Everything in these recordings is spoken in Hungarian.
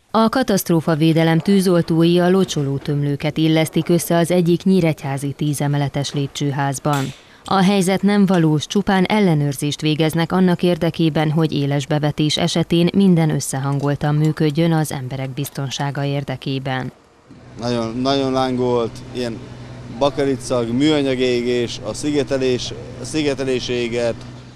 A katasztrófavédelem tűzoltói a locsolótömlőket illesztik össze az egyik nyíregyházi 10 emeletes lépcsőházban. A helyzet nem valós, csupán ellenőrzést végeznek annak érdekében, hogy éles bevetés esetén minden összehangoltan működjön az emberek biztonsága érdekében. Nagyon lángolt, ilyen bakeritszag, műanyag égés, a szigetelés égett.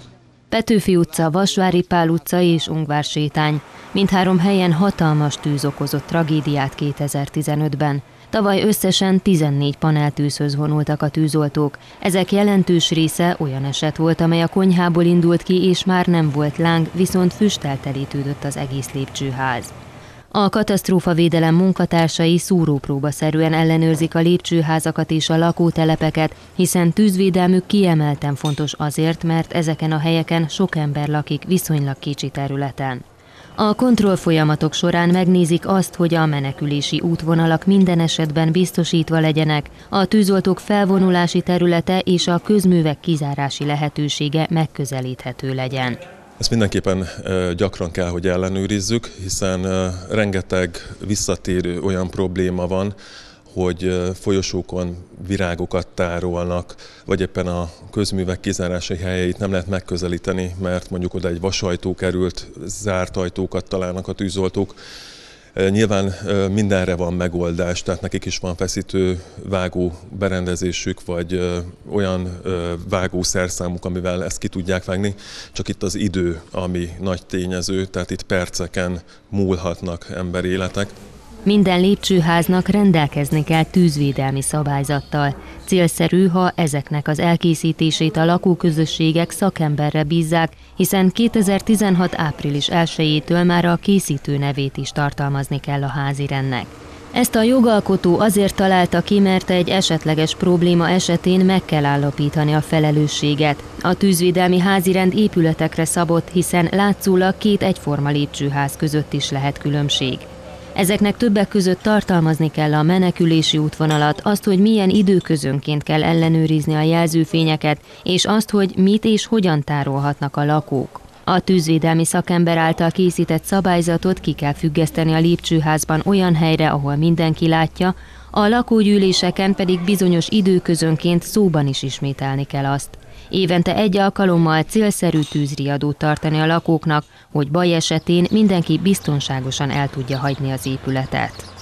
Petőfi utca, Vasvári Pál utca és Ungvársétány. Mindhárom helyen hatalmas tűz okozott tragédiát 2015-ben. Tavaly összesen 14 paneltűzhöz vonultak a tűzoltók. Ezek jelentős része olyan eset volt, amely a konyhából indult ki, és már nem volt láng, viszont füsttel telítődött az egész lépcsőház. A katasztrófavédelem munkatársai szúrópróbaszerűen ellenőrzik a lépcsőházakat és a lakótelepeket, hiszen tűzvédelmük kiemelten fontos azért, mert ezeken a helyeken sok ember lakik viszonylag kicsi területen. A kontrollfolyamatok során megnézik azt, hogy a menekülési útvonalak minden esetben biztosítva legyenek, a tűzoltók felvonulási területe és a közművek kizárási lehetősége megközelíthető legyen. Ezt mindenképpen gyakran kell, hogy ellenőrizzük, hiszen rengeteg visszatérő olyan probléma van, hogy folyosókon virágokat tárolnak, vagy éppen a közművek kizárási helyeit nem lehet megközelíteni, mert mondjuk oda egy vasajtó került, zárt ajtókat találnak a tűzoltók. Nyilván mindenre van megoldás, tehát nekik is van feszítő vágó berendezésük, vagy olyan vágószerszámuk, amivel ezt ki tudják vágni, csak itt az idő, ami nagy tényező, tehát itt perceken múlhatnak emberéletek. Minden lépcsőháznak rendelkezni kell tűzvédelmi szabályzattal. Célszerű, ha ezeknek az elkészítését a lakóközösségek szakemberre bízzák, hiszen 2016. április 1-től már a készítő nevét is tartalmazni kell a házirendnek. Ezt a jogalkotó azért találta ki, mert egy esetleges probléma esetén meg kell állapítani a felelősséget. A tűzvédelmi házirend épületekre szabott, hiszen látszólag két egyforma lépcsőház között is lehet különbség. Ezeknek többek között tartalmazni kell a menekülési útvonalat, azt, hogy milyen időközönként kell ellenőrizni a jelzőfényeket, és azt, hogy mit és hogyan tárolhatnak a lakók. A tűzvédelmi szakember által készített szabályzatot ki kell függeszteni a lépcsőházban olyan helyre, ahol mindenki látja, a lakógyűléseken pedig bizonyos időközönként szóban is ismételni kell azt. Évente egy alkalommal célszerű tűzriadót tartani a lakóknak, hogy baj esetén mindenki biztonságosan el tudja hagyni az épületet.